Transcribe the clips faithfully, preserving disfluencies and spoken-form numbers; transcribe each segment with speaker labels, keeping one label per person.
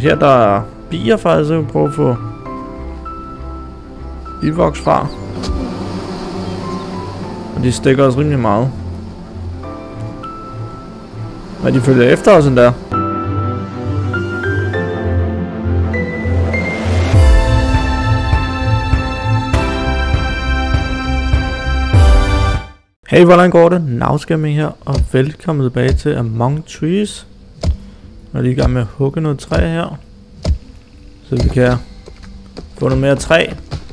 Speaker 1: her der er bier faktisk, jeg vil prøve at få bivoks fra. Og de stikker os rimelig meget. Og de følger efter os endda. Hey, hvordan går det? Navscamming her, og velkommen tilbage til Among Trees. Jeg er lige i gang med at hugge noget træ her, så vi kan få noget mere træ.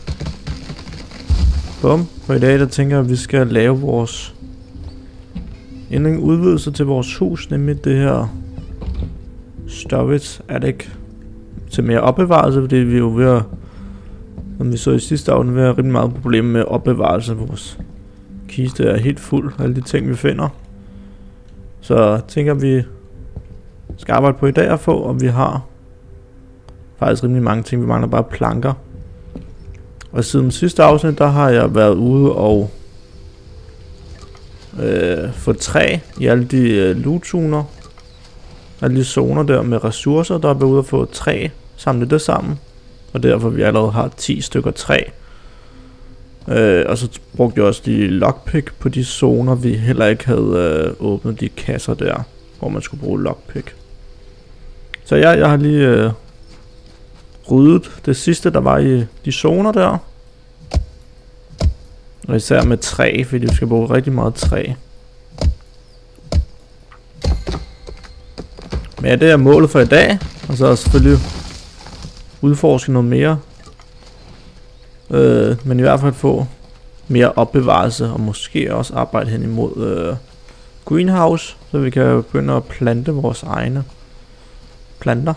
Speaker 1: Bum. For i dag der tænker jeg, at vi skal lave vores en udvidelse til vores hus, nemlig det her storage attic til mere opbevarelse, fordi vi er jo ved at, som vi så i sidste afsnit, ved at have rimelig meget problemer med opbevarelse. Vores kiste er helt fuld af alle de ting vi finder, så jeg tænker vi skal arbejde på i dag at få, og vi har faktisk rimelig mange ting. Vi mangler bare planker. Og siden sidste afsnit, der har jeg været ude og øh, få træ i alle de øh, loot-zoner, alle de zoner der med ressourcer. Der er været ude og få træ, samle det sammen, og derfor vi allerede har ti stykker træ. Øh, og så brugte jeg også de lockpick på de zoner, vi heller ikke havde øh, åbnet de kasser der, hvor man skulle bruge lockpick. Så ja, jeg har lige øh, ryddet det sidste, der var i de zoner der. Og især med træ, fordi vi skal bruge rigtig meget træ. Men ja, det er målet for i dag. Og så er selvfølgelig udforske noget mere. Øh, men i hvert fald få mere opbevarelse, og måske også arbejde hen imod øh, greenhouse, så vi kan begynde at plante vores egne planter.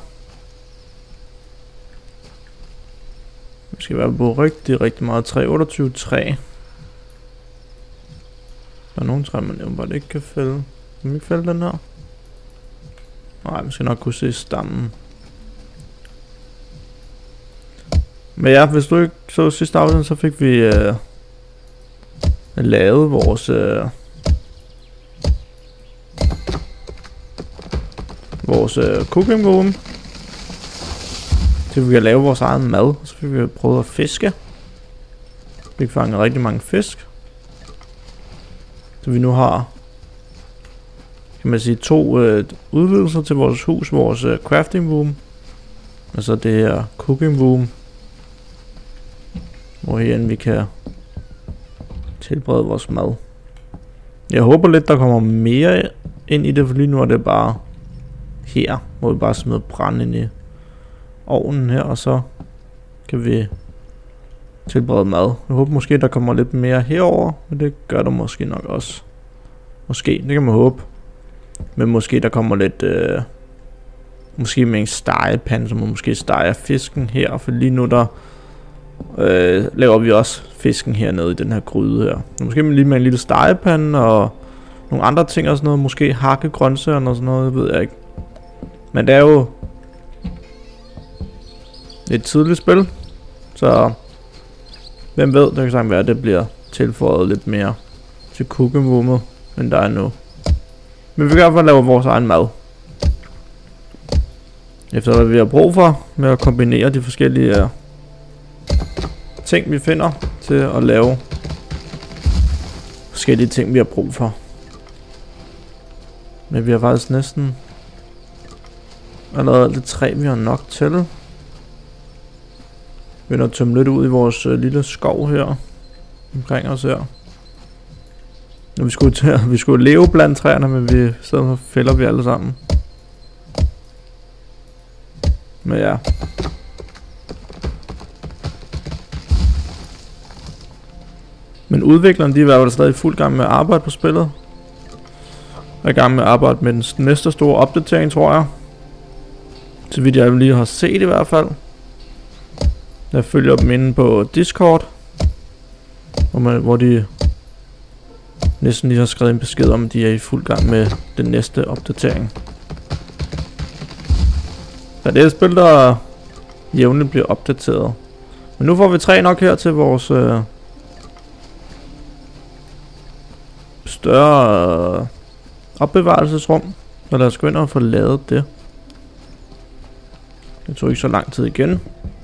Speaker 1: Vi skal i hvert fald bruge rigtig, rigtig meget træ. otteogtyve træ. Der er nogle træ, man jo bare ikke kan fælde. Kan vi ikke fælde den her? Nej, vi skal nok kunne se stammen. Men ja, hvis du ikke så sidste afsnit, så fik vi øh, lavet vores øh, vores øh, cooking room, så vi kan lave vores egen mad. Så fik vi prøvet at fiske. Vi fik fanget rigtig mange fisk, så vi nu har, kan man sige, to øh, udvidelser til vores hus. Vores øh, crafting room, og så det her cooking room, hvor herinde vi kan tilberede vores mad. Jeg håber lidt der kommer mere ind i det, for lige nu er det bare her, hvor vi bare smider brand ind i ovnen her, og så kan vi tilberede mad. Jeg håber måske der kommer lidt mere herover, men det gør der måske nok også. Måske, det kan man håbe. Men måske der kommer lidt øh, måske med en stegepande, så man måske steger fisken her, for lige nu der Øh, laver vi også fisken hernede i den her gryde her. Måske lige med en lille stegepande og nogle andre ting og sådan noget. Måske hakke grøntsagerne og sådan noget, ved jeg ikke. Men det er jo et tidligt spil, så hvem ved, det kan sagtens være, at det bliver tilføjet lidt mere til cooking roomet, end der er nu. Men vi kan i hvert fald lave vores egen mad, efter hvad vi har brug for, med at kombinere de forskellige uh, ting vi finder til at lave forskellige ting vi har brug for. Men vi har faktisk næsten allerede alt det træ vi har nok til. Vi begynder at tømme lidt ud i vores øh, lille skov her omkring os her. Når vi skulle til, vi skulle leve blandt træerne, men vi så fælder vi alle sammen. Men ja. Men udviklerne, de er i hvert fald stadig i fuld gang med at arbejde på spillet. Jeg er i gang med at arbejde med den næste store opdatering, tror jeg. Så vidt jeg lige har set i hvert fald. Jeg følger dem inde på Discord, hvor, man, hvor de næsten lige har skrevet en besked om, at de er i fuld gang med den næste opdatering. Så det er et spil, der jævnligt bliver opdateret. Men nu får vi træ nok her til vores øh, større øh, opbevarelsesrum. Så lad os gå ind og få lavet det. Det tog ikke så lang tid igen.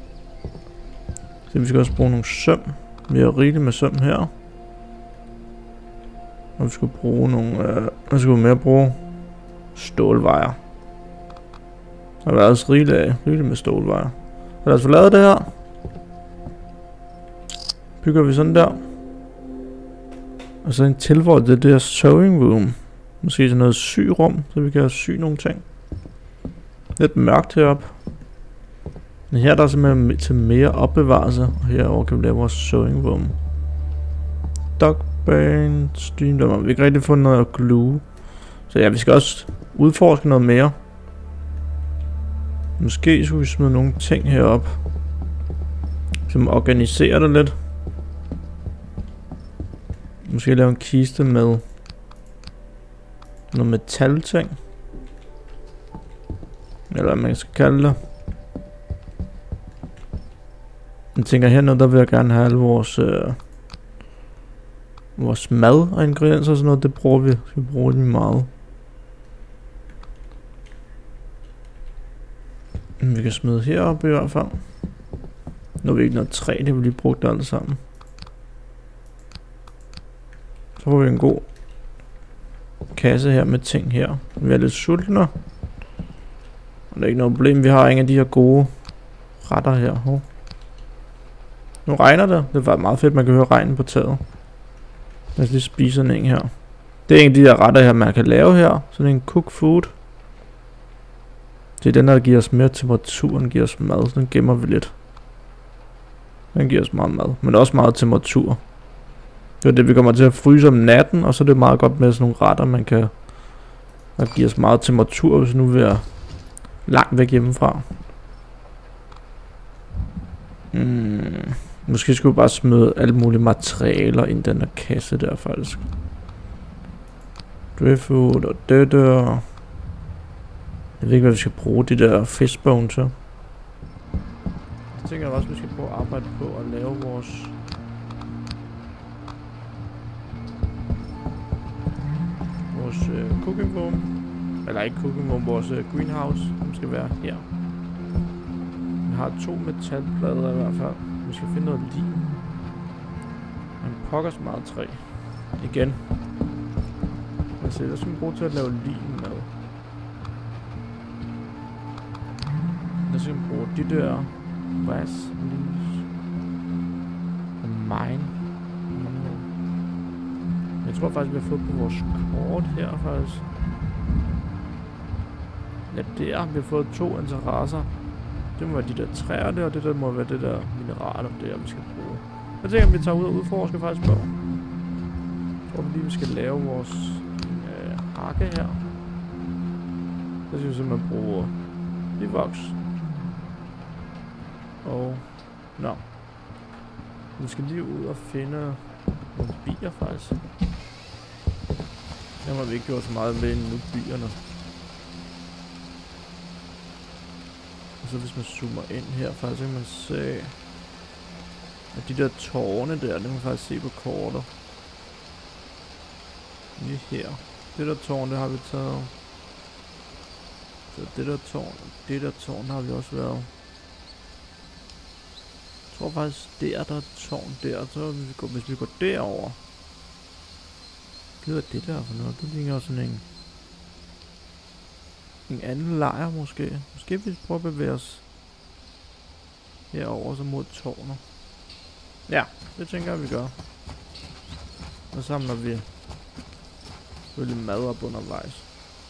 Speaker 1: Så vi skal også bruge nogle søm. Vi har rigeligt med søm her. Og vi skal bruge nogle... Øh, hvad skal vi mere bruge? Stålvejer. Der har været også rigeligt af. Rigeligt med stålvejer. Så lad os få lavet det her. Bygger vi sådan der. Og så en tilføj det der sewing room. Måske sådan noget syrum, så vi kan sy nogle ting. Lidt mørkt heroppe. Men her der er simpelthen til mere opbevarelse. Og herover kan vi lave vores sewing room. Dogbane, stream, der må vi ikke rigtig få noget at glue. Så ja, vi skal også udforske noget mere. Måske skulle vi smide nogle ting heroppe. Som organiserer det lidt. Måske lave en kiste med noget metalting. Eller hvad man skal kalde det. Jeg tænker hernede, der vil jeg gerne have alle vores øh, vores mad og ingredienser og sådan noget. Det bruger vi. Vi bruger lige meget. Vi kan smide heroppe i hvert fald. Nu har vi ikke noget træ, det vil lige bruge det alle sammen. Så får vi en god kasse her med ting her. Vi er lidt sultne. Og der er ikke noget problem, vi har ingen af de her gode retter her. Oh. Nu regner det. Det var meget fedt, man kan høre regnen på taget. Lad os lige spise sådan en her. Det er en af de der retter her, man kan lave her. Sådan en cook food. Det er den der giver os mere temperatur, den giver os mad, så den gemmer vi lidt. Den giver os meget mad, men også meget temperatur. Det er det, vi kommer til at fryse om natten, og så er det meget godt med sådan nogle retter, man kan... Der giver os meget temperatur, hvis nu vi er langt væk hjemmefra. Hmm. Måske skulle vi bare smide alle mulige materialer ind i den der kasse der faktisk. Driftwood og det der. Jeg ved ikke, hvad vi skal bruge de der fishbone til. Jeg tænker også, at vi skal prøve at arbejde på at lave vores... Vores øh, cooking room. Eller ikke cooking room, vores øh, greenhouse. Den skal være her. Vi har to metalplader i hvert fald. Vi skal finde noget lim. Man pokkers meget træ. Igen. Lad os se, der skal vi bruge til at lave lim med. Der skal vi bruge de der brass leaves. Og mine. Jeg tror faktisk, vi har fået på vores kort her faktisk. Ja, der. Vi har fået to interesser. Det må være de der træer der, og det der må være det der mineraler der, vi skal bruge. Jeg tænker, at vi tager ud og udforsker faktisk på. Jeg tror lige, vi skal lave vores øh, hakke her. Så skal vi simpelthen bruge livox. Og... Nå. No. Vi skal lige ud og finde nogle bier faktisk. Dem har vi ikke gjort så meget med endnu, bierne. Og så hvis man zoomer ind her, faktisk så kan man se, at de der tårne der, det kan man faktisk se på kortet. Lige her. Det der tårn, det har vi taget. Så det der tårn, det der tårn har vi også været. Jeg tror faktisk, der der er tårn der, så hvis vi går, hvis vi går derover. Hvad er det der for noget? Det ligner også sådan en... En anden lejr måske. Måske vi prøver at bevæge os herover så mod tårnet. Ja, det tænker jeg vi gør. Og samler vi selvfølgelig mad op undervejs.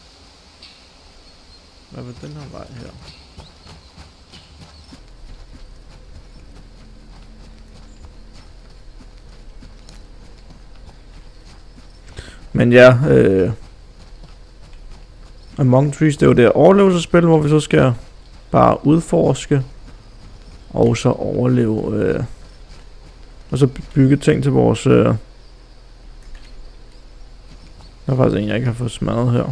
Speaker 1: Hvad vil den her vej her? Men ja, øh, Among Trees, det er jo det overlevelsesspil, hvor vi så skal bare udforske og så overleve, øh, og så bygge ting til vores, øh, der er faktisk en, jeg ikke har fået smadret her.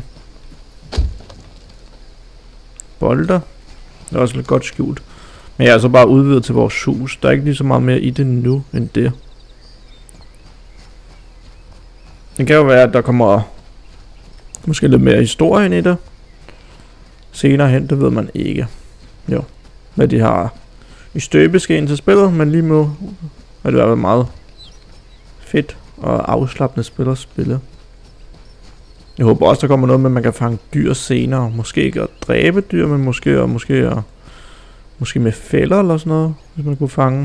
Speaker 1: Bolter, det er også lidt godt skjult, men jeg er så bare udvidet til vores hus, der er ikke lige så meget mere i det nu end det. Det kan jo være, at der kommer måske lidt mere historie ind i det senere hen, det ved man ikke. Jo. hvad de har i støbeskeen til spillet, men lige nu er det i hvert fald meget fedt og afslappende spil at spille. Jeg håber også, der kommer noget med, at man kan fange dyr senere. Måske ikke at dræbe dyr, men måske, og måske, at, måske med fælder eller sådan noget, hvis man kunne fange.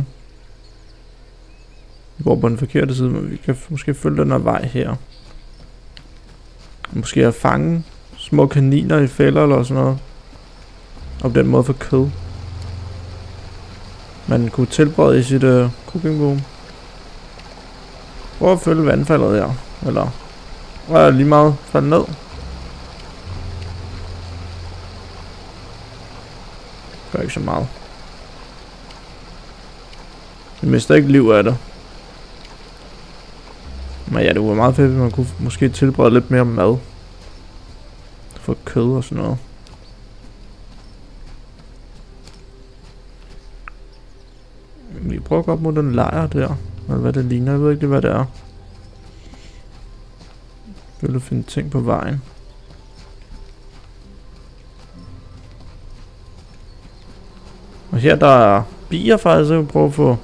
Speaker 1: Vi går på den forkerte side, men vi kan måske følge den her vej her. Måske at fange små kaniner i fælder eller sådan noget. Og på den måde få kød. Man kunne tilberede i sit uh, cooking room. Prøv at følge vandfaldet her. Eller og er lige meget faldet ned. Gør ikke så meget. Vi mister ikke liv af det. Men ja, det var meget fedt, hvis man kunne måske tilberede lidt mere mad. For kød og sådan noget. Vi prøver at gå op mod den lejr der. Eller hvad det ligner, jeg ved ikke hvad det er. Jeg vil finde ting på vejen. Og her der er bier faktisk, jeg vil prøve at få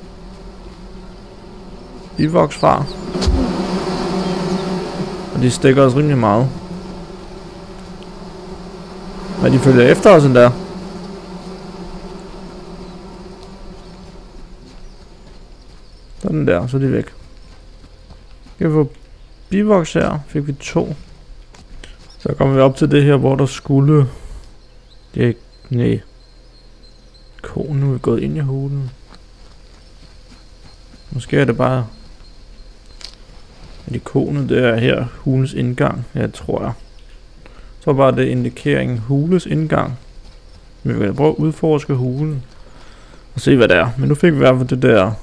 Speaker 1: bivoks fra. Og de stikker os rimelig meget. Men de følger efter os endda. Sådan der, så er de væk. Kan vi få bivoks her? Fik vi to. Så kommer vi op til det her, hvor der skulle... Det er ikke... Nej. Konen nu er gået ind i hulen. Måske er det bare... Er det konen, det er her hulens indgang? Ja, tror jeg. Så bare det indikeringen hules indgang. Vi vil prøve at udforske hulen. Og se hvad det er. Men nu fik vi i hvert fald det der...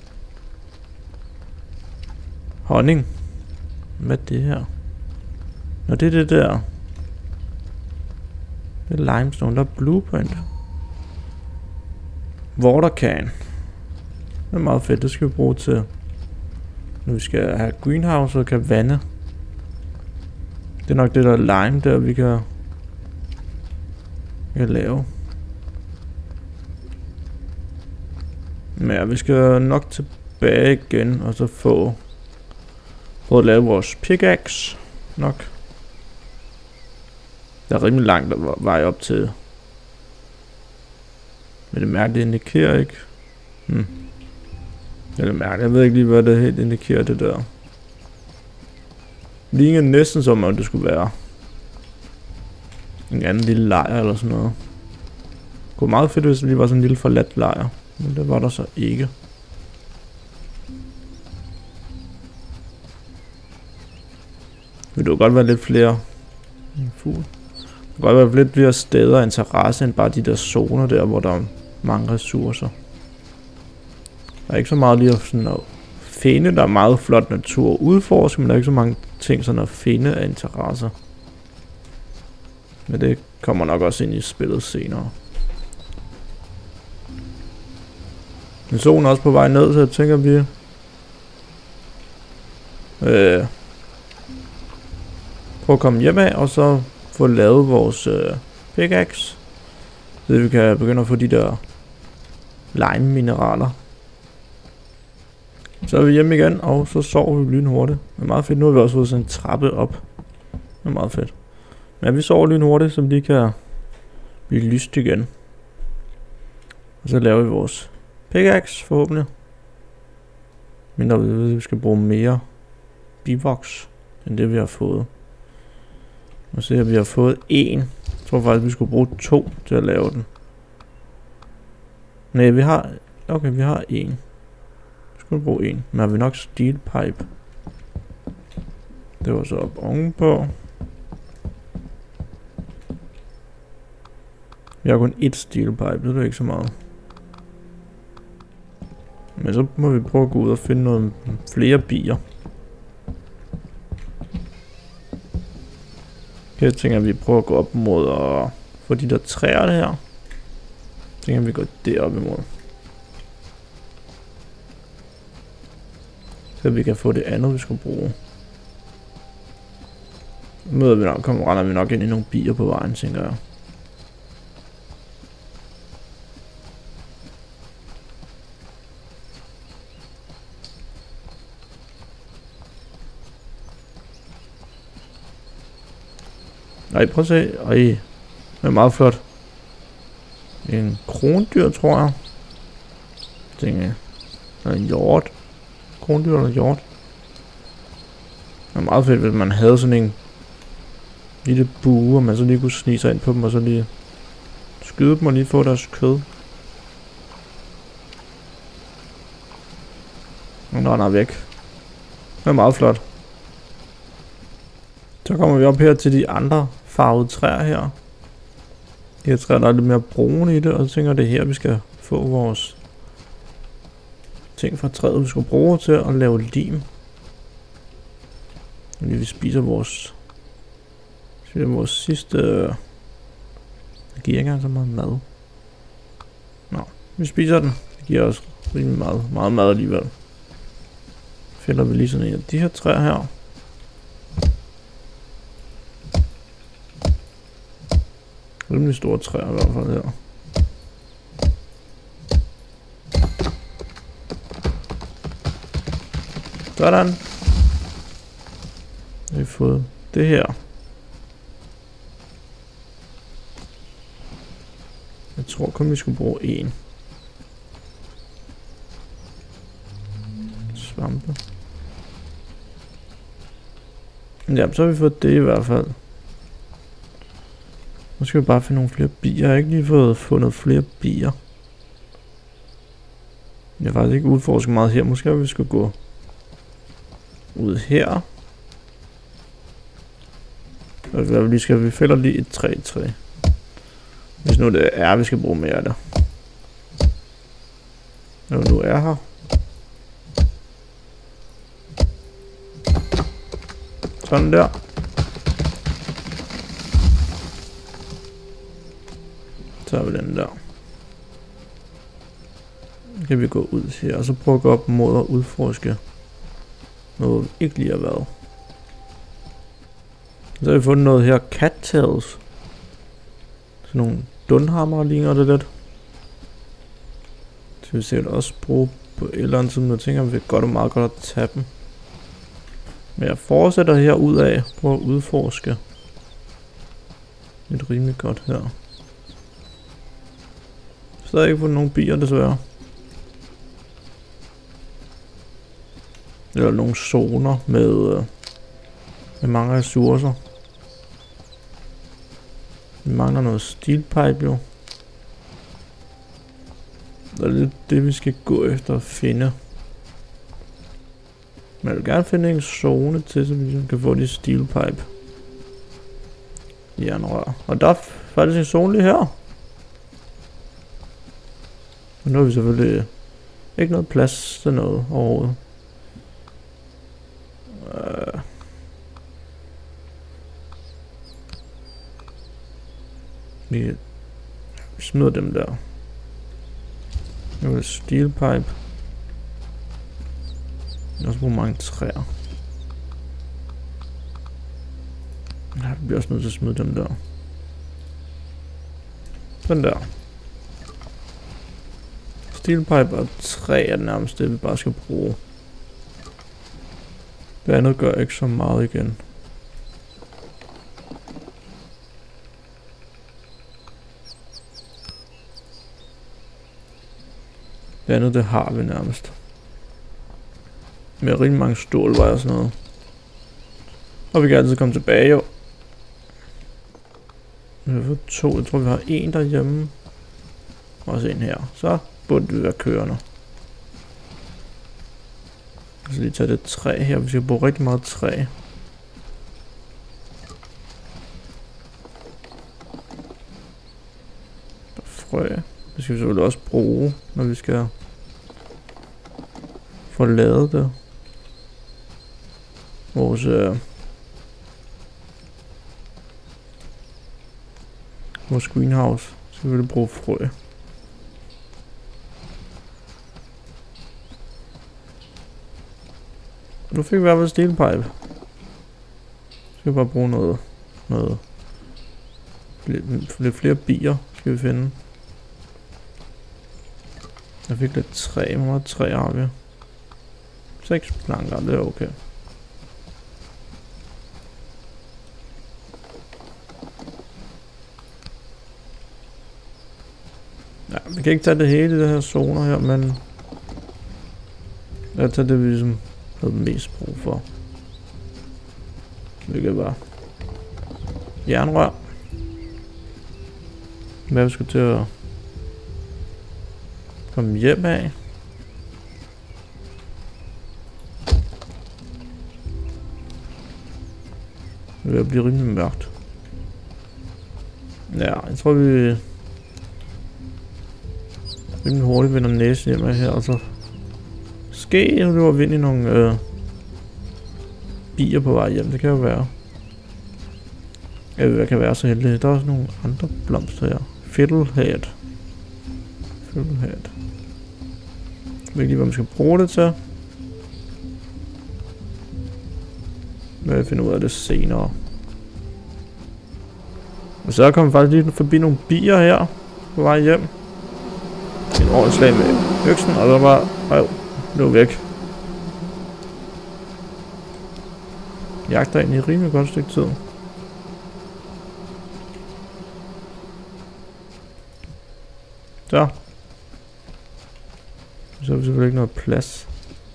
Speaker 1: honning. Hvad er det her? Nå, det er det der. Det er limestone, der er blueprint. Water can. Det er meget fedt, det skal vi bruge til, når vi skal have greenhouse og kan vande. Det er nok det der lime der, vi kan, vi kan lave. Men ja, vi skal nok tilbage igen, og så få prøve at lave vores pickaxe nok. Der er rimelig langt der vej op til. Men det mærke, det indikerer ikke. Hmm. Det er mærke, jeg ved ikke lige hvad det helt indikerer det der. Ligner næsten som om det skulle være en anden lille lejr eller sådan noget. Det kunne meget fedt hvis det lige var sådan en lille forladt lejr. Men det var der så ikke. Vil du godt være lidt flere fugl? Det kan godt være lidt flere steder af interesse end bare de der zoner der, hvor der er mange ressourcer. Der er ikke så meget lige at, sådan at finde, der er meget flot natur at udforske, men der er ikke så mange ting sådan at finde af interesse. Men det kommer nok også ind i spillet senere. Men solen er også på vej ned, så jeg tænker vi... Øh, prøv at komme hjem af, og så få lavet vores øh, pickaxe. Så vi kan begynde at få de der lime mineraler. Så er vi hjemme igen, og så sover vi lynhurtigt. Det er meget fedt. Nu har vi også fået sådan en trappe op. Det er meget fedt. Men vi sover lynhurtigt, så de kan blive lyst igen. Og så laver vi vores pickaxe forhåbentlig. Mindre vi ved, at vi skal bruge mere bivoks end det vi har fået. Og se at vi har fået en. Jeg tror faktisk vi skulle bruge to til at lave den. Nej, vi har... Okay, vi har en. Vi skulle bruge en. Men har vi nok steel pipe? Det var så op ovenpå. Vi har kun ét steel pipe, det er ikke så meget. Men så må vi prøve at gå ud og finde nogle flere bier. Jeg tænker, at vi prøver at gå op mod og få de der træer der her. Jeg tænker, at vi går deroppe imod. Så vi kan få det andet, vi skal bruge. Så møder vi nok, kommer, render vi nok ind i nogle bier på vejen, tænker jeg. Ej, prøv at se. Ej, det er meget flot. En krondyr, tror jeg. Jeg tænker, en hjort. Krondyr eller hjort. Det er meget fedt, hvis man havde sådan en lille bue, og man så lige kunne snige sig ind på dem, og så lige skyde dem og lige få deres kød. Og den render væk. Det er meget flot. Så kommer vi op her til de andre farvede træer her. De her træer, der er lidt mere brune i det, og så tænker jeg, det er her, vi skal få vores ting fra træet, vi skal bruge til at lave lim. Fordi vi spiser vores, spiser vores sidste... Det giver ikke engang så meget mad. Nå, vi spiser den. Det giver os rimelig meget, meget mad alligevel. Fælder vi lige sådan en af de her træer her. Rimelig store træer i hvert fald her. Sådan. Vi har fået det her. Jeg tror kun vi skulle bruge en. Svampe. Ja, så har vi fået det i hvert fald. Nu skal vi bare finde nogle flere bier. Jeg har ikke lige fået fundet flere bier. Jeg har faktisk ikke udforsket meget her. Måske vi skal gå ud her. Og vi skal vi fælder lige et træ træ. Hvis nu det er, vi skal bruge mere af det. Når vi nu er her. Sådan der. Så har vi den der. Så kan vi gå ud her, og så prøve at gå op mod at udforske noget, vi ikke lige har været. Så har vi fundet noget her, cattails. Sådan nogle dunhammer ligner det lidt. Det vil vi sikkert også bruge på et eller andet tid, men jeg tænker, at vi godt og meget godt at tage dem. Men jeg fortsætter her ud af, prøve at udforske lidt rimelig godt her. Så har jeg ikke fundet nogen bier desværre. Eller nogle zoner med, med mange ressourcer. Vi mangler noget steel pipe jo. Det er lidt det vi skal gå efter at finde. Men jeg vil gerne finde en zone til, så vi kan få de steel pipe jernrør. Og der er faktisk en zone lige her. Men nu har vi selvfølgelig ikke noget plads til noget overhovedet. Uh. Vi smider dem der. Nu er det steel pipe. Jeg har også brugt mange træer. Jeg bliver også nødt til at smide dem der. Sådan der. Steel pipe og træ er nærmest det vi bare skal bruge. Det andet gør ikke så meget igen. Det andet det har vi nærmest. Med rigtig mange stålvejer og sådan noget. Og vi kan altid komme tilbage jo. Vi har fået to, jeg tror vi har en derhjemme. Og også en her. Så burde vi være kørende. Jeg skal lige tage det træ her, vi skal bruge rigtig meget træ. Der er frø. Det skal vi selvfølgelig også bruge, når vi skal få lavet det. Vores øh, vores greenhouse skal vi bruge frø. Nu fik vi i hvert fald steel pipe. Skal vi bare bruge noget noget lidt, lidt flere bier skal vi finde. Jeg fik lidt træ, hvor meget træ har vi? seks planker, det er okay. Ja, vi kan ikke tage det hele i det her zoner her, men jeg tager det, vi ligesom havde mest brug for. Hvilket var jernrør. Hvad vi skulle til at komme hjem af. Det vil blive rimelig mørkt. Ja, jeg tror vi rimelig hurtigt vender næsen hjem af her, og så ske, nu løber vi ind i nogle øh, bier på vej hjem, det kan jo være. Jeg ved, jeg kan være så heldig. Der er også nogle andre blomster her. Fiddlehead. Fiddlehead. Jeg ved ikke lige, hvad man skal bruge det til. Men jeg finder ud af det senere. Og så kommer faktisk lige forbi nogle bier her på vej hjem. En ordentlig slag med øksen, og der var... Øj, det var væk. Jagter ind i et rimelig godt stykke tid. Så. Så har vi selvfølgelig ikke noget plads.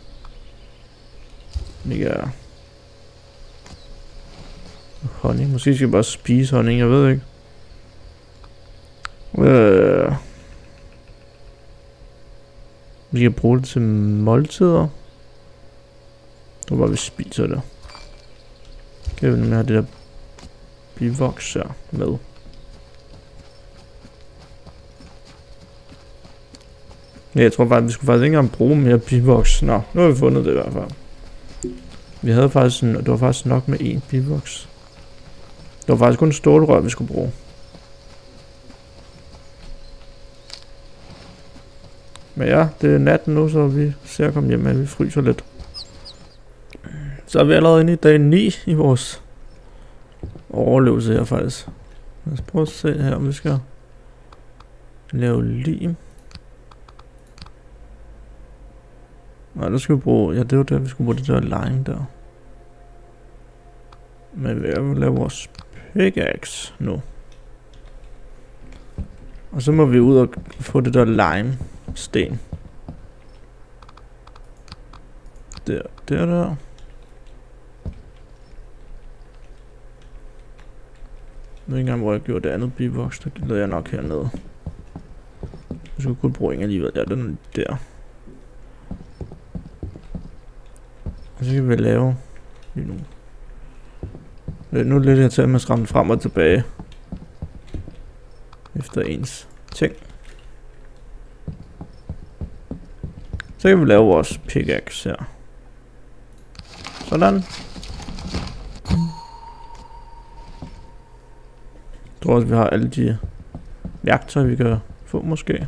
Speaker 1: Mega. Honning. Måske skal vi bare spise honning, jeg ved ikke. Øh. Vi kan bruge det til måltider. Nu bare vi spiser det. Kan vi nemlig have det der bivoks her med. Ja, jeg tror faktisk, vi skulle faktisk ikke engang bruge mere bivoks. Nå, nu har vi fundet det i hvert fald. Vi havde faktisk en, det var faktisk nok med én bivoks. Det var faktisk kun stålrør, vi skulle bruge. Men ja, det er natten nu, så vi ser at komme hjem, men vi fryser lidt. Så er vi allerede inde i dag ni i vores overlevelse her faktisk. Lad os prøve at se her, om vi skal lave lim. Nej, der skal vi bruge, ja det var der, vi skulle bruge det der line der. Men vi vil lave vores pickaxe nu. Og så må vi ud og få det der lime sten. Der, der, der. Jeg ved ikke engang, hvor jeg gjorde det andet bivoks, der lavede jeg nok hernede. Jeg skulle kun bruge en alligevel, ja, den er der. Og så kan vi lave lige nu. Nu er det lidt her til, at man skal ramme frem og tilbage. Efter ens ting. Så kan vi lave vores pickaxe her. Sådan. Jeg tror også, vi har alle de værktøjer, vi kan få måske.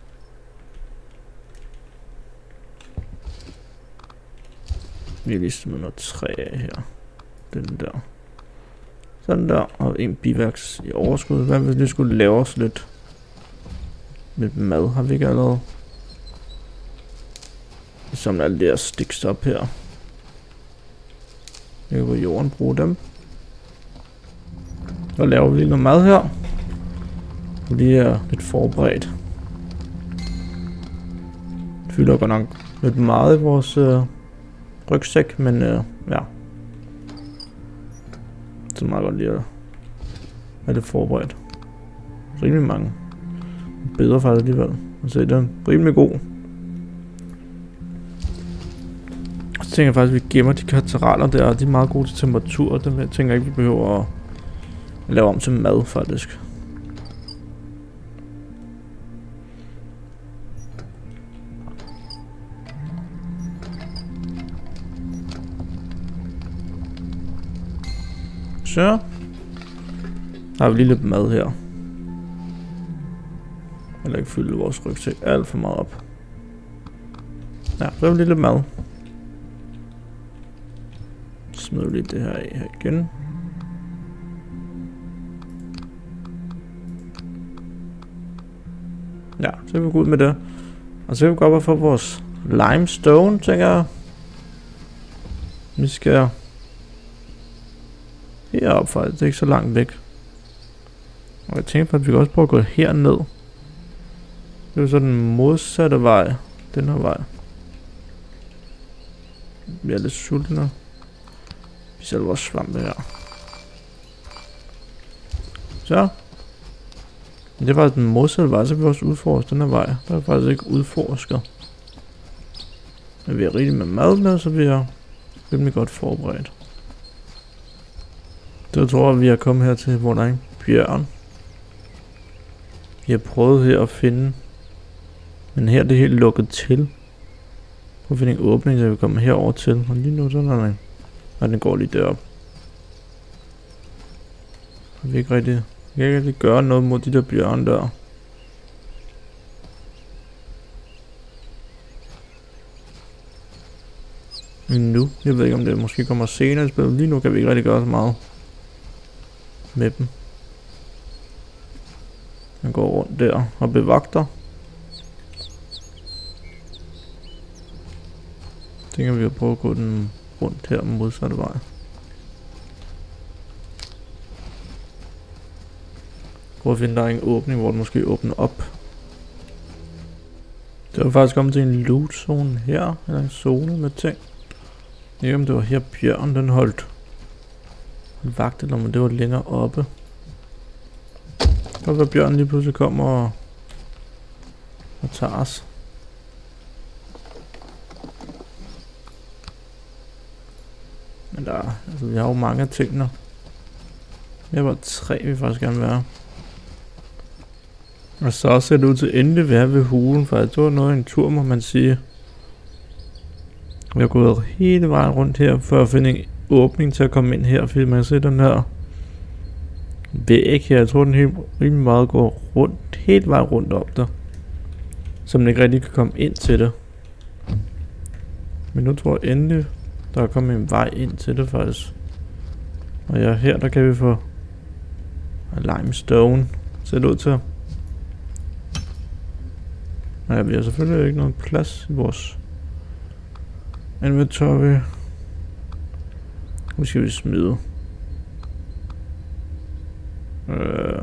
Speaker 1: Vi har lige smidt noget træ af her. Den der. Sådan der. Og en biværks i overskud. Hvad hvis vi skulle lave os lidt lidt mad? Har vi ikke allerede? Vi samler alle de her sticks op her. Jeg kan på jorden bruge dem. Så laver vi lige noget mad her. Vi er lidt forberedt. Det fylder godt nok lidt meget i vores øh, rygsæk, men øh, ja. Så meget godt lige at være lidt forberedt. Rimelig mange. Bedre faktisk alligevel. Så den er rimelig god. Så tænker jeg faktisk, at vi gemmer de kateraler der, og de er meget gode til temperatur. Dem jeg tænker ikke, vi behøver at lave om til mad faktisk. Så har vi lige lidt mad her. Eller ikke fylde vores rygsæk alt for meget op. Ja, så har vi lige lidt mad. Så smider vi lige det her af her igen. Ja, så kan vi gå ud med det. Og så kan vi gå op og få vores limestone, tænker jeg. Vi skal heroppe faktisk, det er ikke så langt væk. Og jeg tænker på, at vi kan også prøve at gå herned. Det er så den modsatte vej. Den her vej. Vi er lidt sultne. Vi sætter vores svampe her. Så. Det var den modsatte vej, så kan vi også udforske den her vej. Der er faktisk ikke udforsket. Men vi er rigtig med mad med, så vi er rimelig godt forberedt. Så tror jeg, vi er kommet her til, hvor der er en bjørn. Vi har prøvet her at finde. Men her er det helt lukket til. Prøv at finde en åbning, så vi kommer herover til. Og lige nu så er den. Og den går lige derop. Vi kan ikke rigtig, vi kan ikke rigtig gøre noget mod de der bjørn der. Men nu, jeg ved ikke om det måske kommer senere i spillet. Lige nu kan vi ikke rigtig gøre så meget med dem. Han går rundt der og bevagter. Så tænker vi at prøve at gå den rundt her modsatte vej. Prøv at finde der er en åbning, hvor den måske åbner op. Det var faktisk kommet til en loot zone her, eller en zone med ting. Jeg ved ikke om det var her bjørn den holdt vagt, eller om det var længere oppe. Og hvad bjørn lige pludselig kommer og, og tager os. Men der, altså vi har jo mange af tingene. Vi har bare tre, vi faktisk gerne vil være. Og så ser det ud til endelig være ved hulen, for det var noget af en tur, må man sige. Vi har gået hele vejen rundt her, for at finde en åbning til at komme ind her, fordi man kan se den her væg her. Jeg tror, den helt rimelig meget går rundt, helt vejen rundt op der. Så man ikke rigtig kan komme ind til det. Men nu tror jeg endelig, der er kommet en vej ind til det faktisk. Og ja, her der kan vi få limestone, ser det ud til. Ja, vi har selvfølgelig ikke noget plads i vores inventory. Nu skal vi smide. Øh.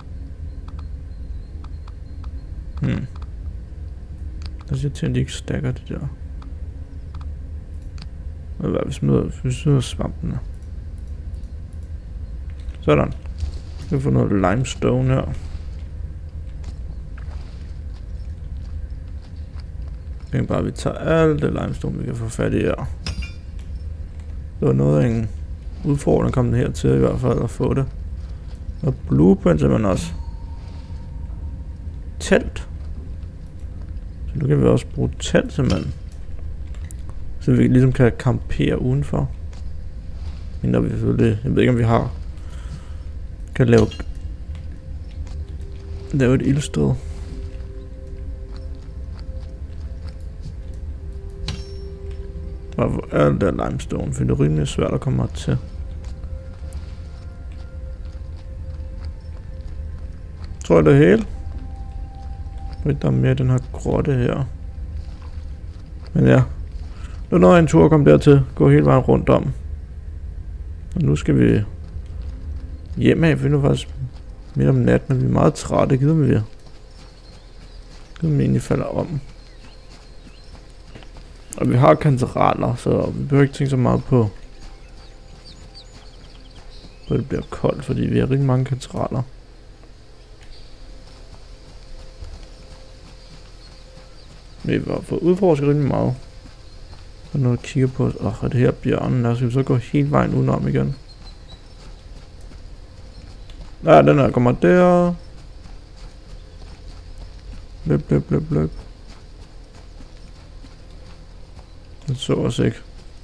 Speaker 1: Hmm. Der siger til, at de ikke stakker det der. Hvad vi smider, vi smider svampene. Sådan. Vi får noget limestone her. Jeg tænker bare, at vi tager alt det limestone, vi kan få fat i her. Det var noget af en udfordring at komme her til i hvert fald at få det. Og blueprint simpelthen også. Telt. Så nu kan vi også bruge telt simpelthen. Så vi ligesom kan campere udenfor. Men når vi selvfølgelig, jeg ved ikke om vi har, kan lave, lave et ildsted. Bare alt der limestone, for det er rimelig svært at komme til. Tror jeg det hele. Jeg der er mere den her grotte her. Men ja. Nu når en tur kom dertil. Gå hele vejen rundt om. Og nu skal vi hjem af. For nu er faktisk midt om natten. Men vi er meget trætte. Gider vi vi. Gider vi egentlig falder om. Og vi har kantereller. Så vi behøver ikke tænke så meget på. På det bliver koldt. Fordi vi har rigtig mange kantereller. Vi har fået udforsket rigtig meget. Og noget at kigge på. Åh, oh, er det her bjørnen? Der skal vi så gå hele vejen udenom igen. Ja, den her kommer der. Løb, løb, løb, løb. Den så os ikke.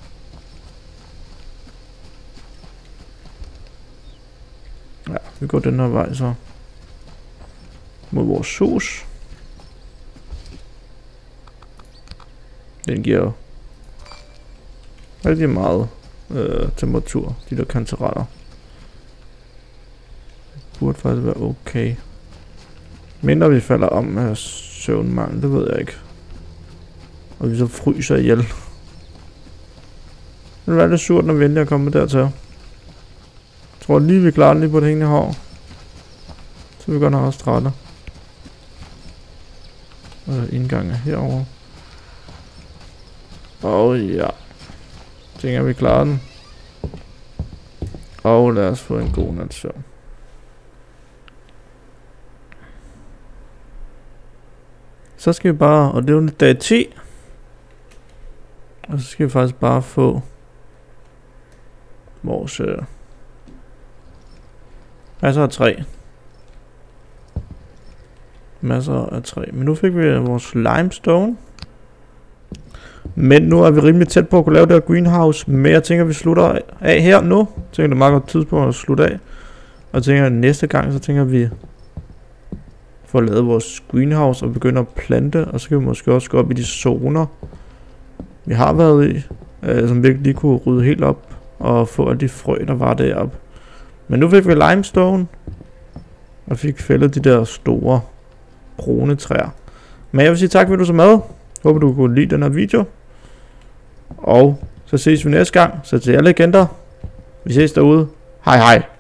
Speaker 1: Ja, vi går den her vej så. Mod vores hus. Den giver jo rigtig meget øh, temperatur, de der kantereller. Det burde faktisk være okay. Mindre vi falder om af søvnmangel, det ved jeg ikke. Og vi så fryser ihjel. Det er lidt surt, når vi endelig er kommet dertil. Jeg tror lige vi klarer den lige på det hængende hår. Så vi godt nok også trætte. Og indgangen er herovre. Og ja. Tænker vi klarer den. Og lad os få en god nat søvn. Så skal vi bare, og det er jo dag ti. Og så skal vi faktisk bare få vores øh, masser af træ. Masser af træ. Men nu fik vi vores limestone. Men nu er vi rimelig tæt på at kunne lave det her greenhouse. Men jeg tænker, at vi slutter af her nu. Jeg tænker, det er meget godt tidspunkt at slutte af. Og jeg tænker, at næste gang, så tænker vi får lavet vores greenhouse og begynder at plante. Og så kan vi måske også gå op i de zoner, vi har været i. Øh, som virkelig lige kunne rydde helt op og få alle de frø, der var deroppe. Men nu fik vi limestone. Og fik fældet de der store brune træer. Men jeg vil sige tak, fordi du så med. Håber du kunne lide den her video. Og så ses vi næste gang. Så til jer legender. Vi ses derude. Hej hej.